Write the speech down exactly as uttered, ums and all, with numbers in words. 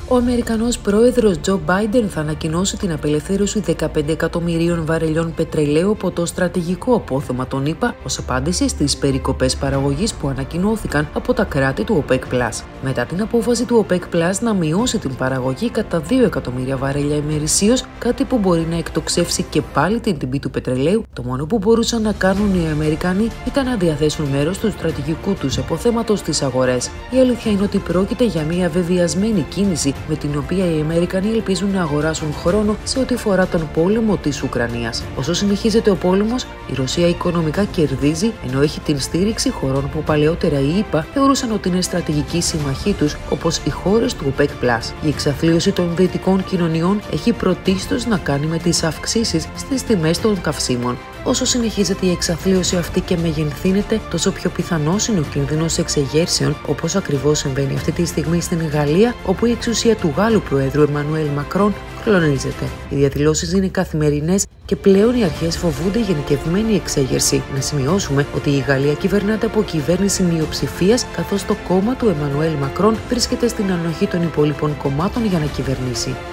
Ο Αμερικανός πρόεδρος Τζο Μπάιντεν θα ανακοινώσει την απελευθέρωση δεκαπέντε εκατομμυρίων βαρελιών πετρελαίου από το στρατηγικό απόθεμα των ΗΠΑ ως απάντηση στις περικοπές παραγωγής που ανακοινώθηκαν από τα κράτη του OPEC πλας. Μετά την απόφαση του OPEC πλας να μειώσει την παραγωγή κατά δύο εκατομμύρια βαρέλια ημερησίως, κάτι που μπορεί να εκτοξεύσει και πάλι την τιμή του πετρελαίου, το μόνο που μπορούσαν να κάνουν οι Αμερικανοί ήταν να διαθέσουν μέρος του στρατηγικού τους αποθέματος στις αγορές. Η αλήθεια είναι ότι πρόκειται για μια βεβαιασμένη κίνηση, με την οποία οι Αμερικανοί ελπίζουν να αγοράσουν χρόνο σε ό,τι αφορά τον πόλεμο της Ουκρανίας. Όσο συνεχίζεται ο πόλεμος, η Ρωσία οικονομικά κερδίζει, ενώ έχει την στήριξη χωρών που παλαιότερα οι ΗΠΑ θεωρούσαν ότι είναι στρατηγικοί σύμμαχοί τους, όπως οι χώρες του OPEC πλας. Η εξαθλίωση των δυτικών κοινωνιών έχει πρωτίστως να κάνει με τις αυξήσεις στις τιμές των καυσίμων. Όσο συνεχίζεται η εξαθλίωση αυτή και μεγενθύνεται, τόσο πιο πιθανός είναι ο κίνδυνος εξεγέρσεων, όπως ακριβώς συμβαίνει αυτή τη στιγμή στην Γαλλία, όπου η εξουσία του Γάλλου Προέδρου Εμμανουέλ Μακρόν κλονίζεται. Οι διαδηλώσεις είναι καθημερινές και πλέον οι αρχές φοβούνται γενικευμένη εξέγερση. Να σημειώσουμε ότι η Γαλλία κυβερνάται από κυβέρνηση μειοψηφίας, καθώς το κόμμα του Εμμανουέλ Μακρόν βρίσκεται στην ανοχή των υπόλοιπων κομμάτων για να κυβερνήσει.